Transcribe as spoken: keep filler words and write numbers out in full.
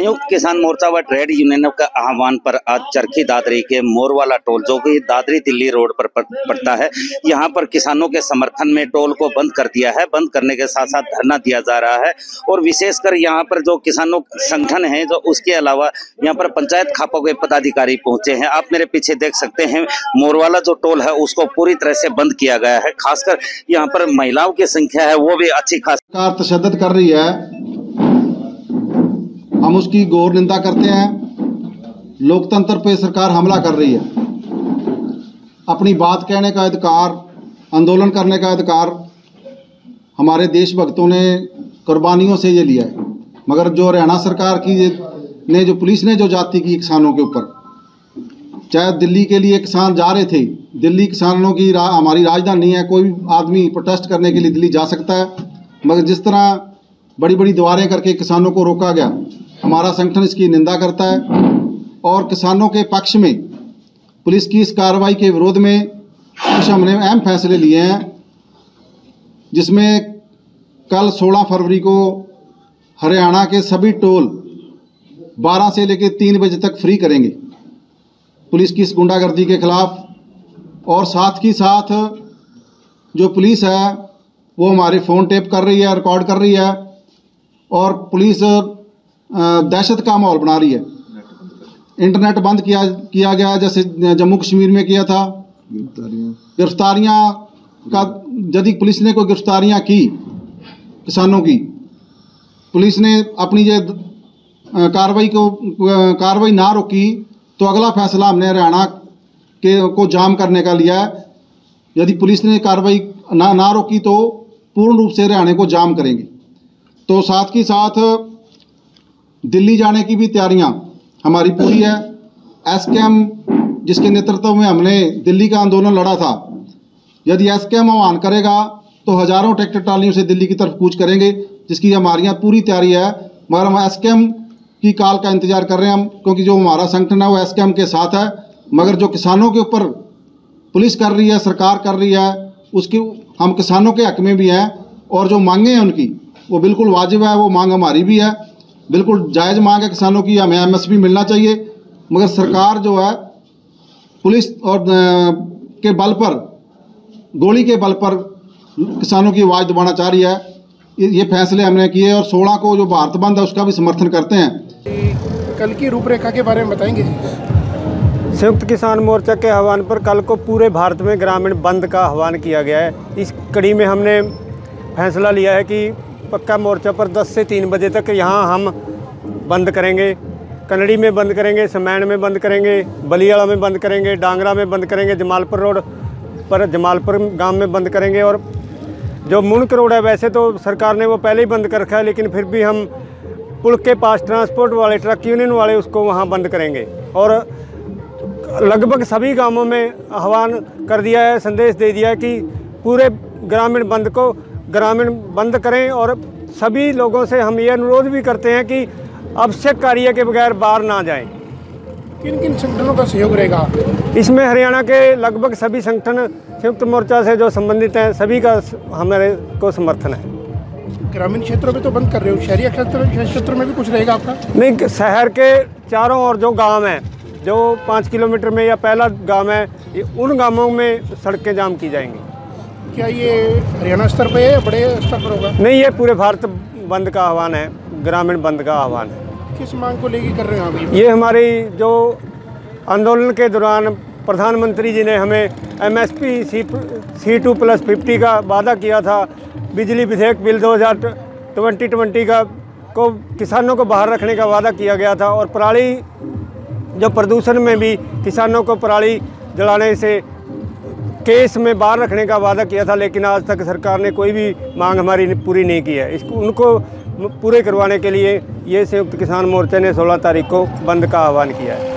संयुक्त किसान मोर्चा व ट्रेड यूनियनों के आह्वान पर आज चरखी दादरी के मोरवाला टोल, जो कि दादरी दिल्ली रोड पर पड़ता है, यहां पर किसानों के समर्थन में टोल को बंद कर दिया है। बंद करने के साथ साथ धरना दिया जा रहा है और विशेषकर यहां पर जो किसानों संगठन है, जो उसके अलावा यहां पर पंचायत खापों के पदाधिकारी पहुंचे हैं। आप मेरे पीछे देख सकते हैं, मोरवाला जो टोल है उसको पूरी तरह से बंद किया गया है। खासकर यहाँ पर महिलाओं की संख्या है वो भी अच्छी खास तशद्दुद कर रही है, हम उसकी घोर निंदा करते हैं। लोकतंत्र पे सरकार हमला कर रही है। अपनी बात कहने का अधिकार, आंदोलन करने का अधिकार हमारे देशभक्तों ने कुर्बानियों से ये लिया है, मगर जो हरियाणा सरकार की ने जो पुलिस ने जो जाति की किसानों के ऊपर, चाहे दिल्ली के लिए किसान जा रहे थे, दिल्ली किसानों की रा, हमारी राजधानी है, कोई आदमी प्रोटेस्ट करने के लिए दिल्ली जा सकता है, मगर जिस तरह बड़ी बड़ी दीवारें करके किसानों को रोका गया, हमारा संगठन इसकी निंदा करता है। और किसानों के पक्ष में पुलिस की इस कार्रवाई के विरोध में कुछ हमने अहम फैसले लिए हैं, जिसमें कल सोलह फरवरी को हरियाणा के सभी टोल बारह से लेकर तीन बजे तक फ्री करेंगे पुलिस की इस गुंडागर्दी के खिलाफ। और साथ ही साथ जो पुलिस है वो हमारे फ़ोन टेप कर रही है, रिकॉर्ड कर रही है और पुलिस दहशत का माहौल बना रही है। इंटरनेट बंद किया किया गया, जैसे जम्मू कश्मीर में किया था। गिरफ्तारियां का यदि पुलिस ने कोई गिरफ्तारियां की किसानों की, पुलिस ने अपनी ये कार्रवाई को कार्रवाई ना रोकी तो अगला फैसला हमने हरियाणा के को जाम करने का लिया है। यदि पुलिस ने कार्रवाई ना ना रोकी तो पूर्ण रूप से हरियाणा को जाम करेंगे। तो साथ ही साथ दिल्ली जाने की भी तैयारियां हमारी पूरी है। एसकेएम जिसके नेतृत्व में हमने दिल्ली का आंदोलन लड़ा था, यदि एसकेएम आह्वान करेगा तो हजारों ट्रैक्टर ट्रालियों से दिल्ली की तरफ कूच करेंगे, जिसकी हमारी यहाँ पूरी तैयारी है। मगर हम एसकेएम की काल का इंतजार कर रहे हैं हम, क्योंकि जो हमारा संगठन है वो एसकेएम के साथ है। मगर जो किसानों के ऊपर पुलिस कर रही है, सरकार कर रही है, उसकी हम किसानों के हक में भी हैं और जो मांगे हैं उनकी वो बिल्कुल वाजिब है। वो मांग हमारी भी है, बिल्कुल जायज़ मांग है किसानों की, हमें एमएसपी मिलना चाहिए। मगर सरकार जो है पुलिस और के बल पर, गोली के बल पर किसानों की आवाज़ दबाना चाह रही है। ये फैसले हमने किए और सोलह को जो भारत बंद है उसका भी समर्थन करते हैं। कल की रूपरेखा के बारे में बताएंगे। संयुक्त किसान मोर्चा के आह्वान पर कल को पूरे भारत में ग्रामीण बंद का आह्वान किया गया है। इस कड़ी में हमने फैसला लिया है कि पक्का मोर्चा पर दस से तीन बजे तक यहाँ हम बंद करेंगे। कनड़ी में बंद करेंगे, समैन में बंद करेंगे, बलियाड़ा में बंद करेंगे, डांगरा में बंद करेंगे, जमालपुर रोड पर जमालपुर गांव में बंद करेंगे। और जो मुनक रोड है वैसे तो सरकार ने वो पहले ही बंद कर रखा है, लेकिन फिर भी हम पुल के पास ट्रांसपोर्ट वाले, ट्रक यूनियन वाले उसको वहाँ बंद करेंगे। और लगभग सभी गाँवों में आह्वान कर दिया है, संदेश दे दिया है कि पूरे ग्रामीण बंद को ग्रामीण बंद करें। और सभी लोगों से हम ये अनुरोध भी करते हैं कि आवश्यक कार्य के बगैर बाहर ना जाएं। किन किन संगठनों का सहयोग रहेगा इसमें? हरियाणा के लगभग सभी संगठन संयुक्त मोर्चा से जो संबंधित हैं सभी का हमारे को समर्थन है। ग्रामीण क्षेत्रों में तो बंद कर रहे हो, शहरी क्षेत्र क्षेत्र में भी कुछ रहेगा आपका? नहीं, शहर के चारों ओर जो गाँव हैं, जो पाँच किलोमीटर में या पहला गाँव है, उन गाँवों में सड़कें जाम की जाएंगी। क्या ये हरियाणा स्तर पे है या बड़े स्तर पर होगा? नहीं, ये पूरे भारत बंद का आह्वान है, ग्रामीण बंद का आह्वान है। किस मांग को लेकर कर रहे हो आप? ये हमारी जो आंदोलन के दौरान प्रधानमंत्री जी ने हमें MSP C C two plus fifty का वादा किया था, बिजली विधेयक बिल दो हज़ार ट्वेंटी ट्वेंटी का को किसानों को बाहर रखने का वादा किया गया था। और पराली जो प्रदूषण में भी किसानों को पराली जलाने से केस में बाहर रखने का वादा किया था, लेकिन आज तक सरकार ने कोई भी मांग हमारी पूरी नहीं की है। इसको उनको पूरे करवाने के लिए ये संयुक्त किसान मोर्चा ने सोलह तारीख को बंद का आह्वान किया है।